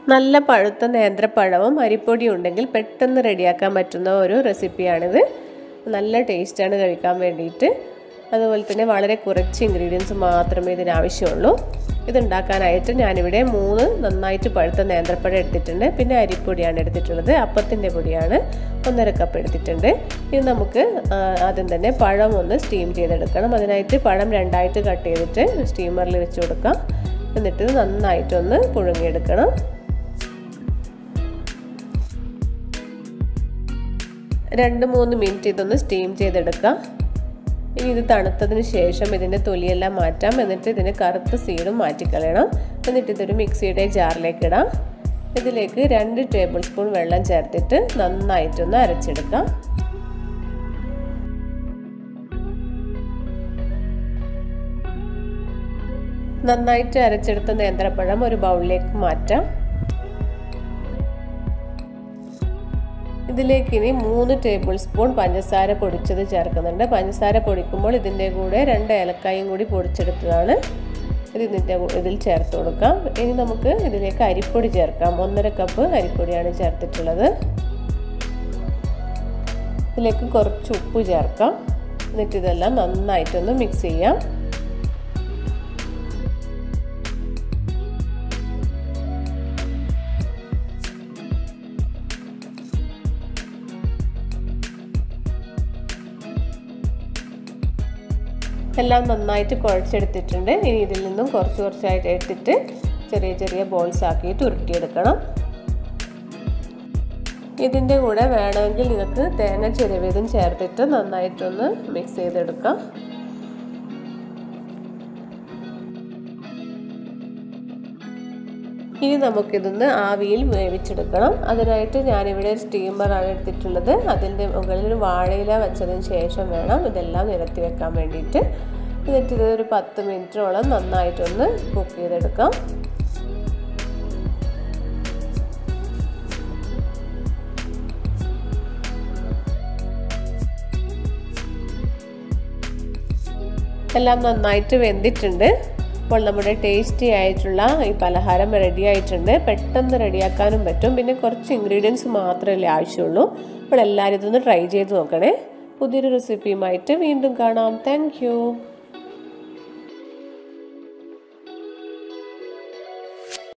നല്ല പഴുത്ത നേന്ത്രപ്പഴവും അരിപ്പൊടിയും ഉണ്ടെങ്കിൽ പെട്ടെന്ന് റെഡിയാക്കാൻ പറ്റുന്ന ഒരു റെസിപ്പിയാണിത്. നല്ല ടേസ്റ്റാണ് കഴിക്കാൻ വേണ്ടിയിട്ട്. അതുപോലെ തന്നെ വളരെ കുറച്ച് ഇൻഗ്രീഡിയൻസ് മാത്രമേ ഇതിനാവശ്യമുള്ളൂ. ഇതുണ്ടാക്കാനായിട്ട് ഞാനിവിടെ 3 നന്നായിട്ട് പഴുത്ത നേന്ത്രപ്പഴം എടുത്തിട്ടുണ്ട്. പിന്നെ അരിപ്പൊടിയാണ് എടുത്തിട്ടുള്ളത്. അപ്പത്തിൻ്റെ പൊടിയാണ് 1.5 കപ്പ് എടുത്തിട്ടുണ്ട്. ഇനി നമുക്ക് ആദ്യം തന്നെ പഴം ഒന്ന് സ്റ്റീം ചെയ്തെടുക്കണം. അതിനായിട്ട് പഴം 2ആയിട്ട് കട്ട് ചെയ്തിട്ട് സ്റ്റീമറിൽ വെച്ച് കൊടുക്കാം. എന്നിട്ട് നന്നായിട്ടൊന്ന് പുഴുങ്ങിയെടുക്കണം. 2-3 മിനിറ്റ് ഇതൊന്ന് സ്റ്റീം ചെയ്തെടുക്കാം. ഇനി ഇത് തണുത്തതിന് ശേഷം ഇതിൻ്റെ തൊലിയെല്ലാം മാറ്റാം. എന്നിട്ട് ഇതിന് കറുത്ത സീഡും മാറ്റിക്കളയണം. എന്നിട്ട് ഇതൊരു മിക്സിയുടെ ജാറിലേക്ക് ഇടാം. ഇതിലേക്ക് 2 ടേബിൾ സ്പൂൺ വെള്ളം ചേർത്തിട്ട് നന്നായിട്ടൊന്ന് അരച്ചെടുക്കാം. നന്നായിട്ട് അരച്ചെടുത്ത നേന്ത്രപ്പഴം ഒരു ബൗളിലേക്ക് മാറ്റാം. ഇതിലേക്ക് ഇനി 3 ടേബിൾ സ്പൂൺ പഞ്ചസാര പൊടിച്ചത് ചേർക്കുന്നുണ്ട്. പഞ്ചസാര പൊടിക്കുമ്പോൾ ഇതിൻ്റെ കൂടെ 2 ഏലക്കായും കൂടി പൊടിച്ചെടുത്തതാണ്. ഇതിൽ ചേർത്ത് കൊടുക്കാം. ഇനി നമുക്ക് ഇതിലേക്ക് അരിപ്പൊടി ചേർക്കാം. 1.5 കപ്പ് അരിപ്പൊടിയാണ് ചേർത്തിട്ടുള്ളത്. ഇതിലേക്ക് കുറച്ച് ഉപ്പ് ചേർക്കാം. എന്നിട്ട് ഇതെല്ലാം നന്നായിട്ടൊന്ന് മിക്സ് ചെയ്യാം. എല്ലാം നന്നായിട്ട് കുഴച്ചെടുത്തിട്ടുണ്ട്. ഇനി ഇതിൽ നിന്നും കുറച്ചായിട്ട് എടുത്തിട്ട് ചെറിയ ബോൾസ് ആക്കിയിട്ട് ഉരുട്ടിയെടുക്കണം. ഇതിൻ്റെ കൂടെ വേണമെങ്കിൽ നിങ്ങൾക്ക് തേങ്ങ ചിരവിയതും ചേർത്തിട്ട് നന്നായിട്ടൊന്ന് മിക്സ് ചെയ്തെടുക്കാം. ഇനി നമുക്കിതൊന്ന് ആവിയിൽ വേവിച്ചെടുക്കണം. അതിനായിട്ട് ഞാനിവിടെ സ്റ്റീമറാണ് എടുത്തിട്ടുള്ളത്. അതിൻ്റെ മുകളിൽ ഒരു വാഴയില വെച്ചതിന് ശേഷം വേണം ഇതെല്ലാം നിരത്തി വെക്കാൻ വേണ്ടിയിട്ട്. എന്നിട്ട് ഇതൊരു 10 മിനിറ്റോളം നന്നായിട്ടൊന്ന് കുക്ക് ചെയ്തെടുക്കാം. എല്ലാം നന്നായിട്ട് വെന്തിട്ടുണ്ട്. അപ്പോൾ നമ്മുടെ ടേസ്റ്റി ആയിട്ടുള്ള ഈ പലഹാരം റെഡി ആയിട്ടുണ്ട്. പെട്ടെന്ന് റെഡിയാക്കാനും പറ്റും. പിന്നെ കുറച്ച് ഇൻഗ്രീഡിയൻസ് മാത്രമല്ലേ ആവശ്യമുള്ളൂ. അപ്പോൾ എല്ലാവരും ഇതൊന്ന് ട്രൈ ചെയ്ത് നോക്കണേ. പുതിയൊരു റെസിപ്പിയുമായിട്ട് വീണ്ടും കാണാം. Thank U.